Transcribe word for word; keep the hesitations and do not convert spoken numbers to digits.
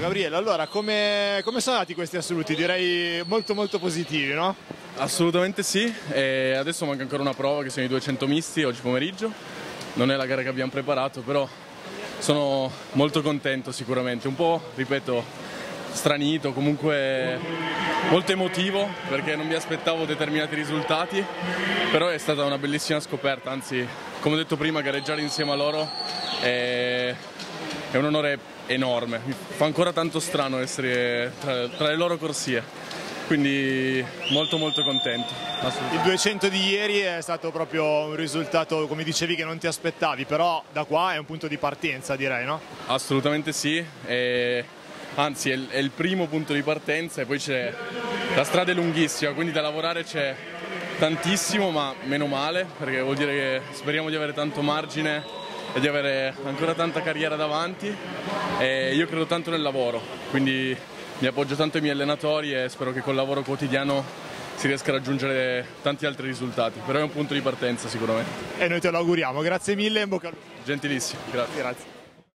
Gabriele, allora come, come sono andati questi assoluti? Direi molto molto positivi, no? Assolutamente sì, e adesso manca ancora una prova che sono i duecento misti oggi pomeriggio. Non è la gara che abbiamo preparato, però sono molto contento sicuramente, un po', ripeto, stranito, comunque molto emotivo perché non mi aspettavo determinati risultati, però è stata una bellissima scoperta, anzi, come ho detto prima, gareggiare insieme a loro è, è un onore enorme, mi fa ancora tanto strano essere tra, tra le loro corsie, quindi molto molto contento. Il duecento di ieri è stato proprio un risultato, come dicevi, che non ti aspettavi, però da qua è un punto di partenza, direi, no? Assolutamente sì, e, anzi è il, è il primo punto di partenza e poi c'è, la strada è lunghissima, quindi da lavorare c'è tantissimo, ma meno male, perché vuol dire che speriamo di avere tanto margine e di avere ancora tanta carriera davanti, e io credo tanto nel lavoro, quindi mi appoggio tanto ai miei allenatori e spero che col lavoro quotidiano si riesca a raggiungere tanti altri risultati, però è un punto di partenza sicuramente. E noi te lo auguriamo, grazie mille e in bocca al lupo. Gentilissimo, grazie. Grazie.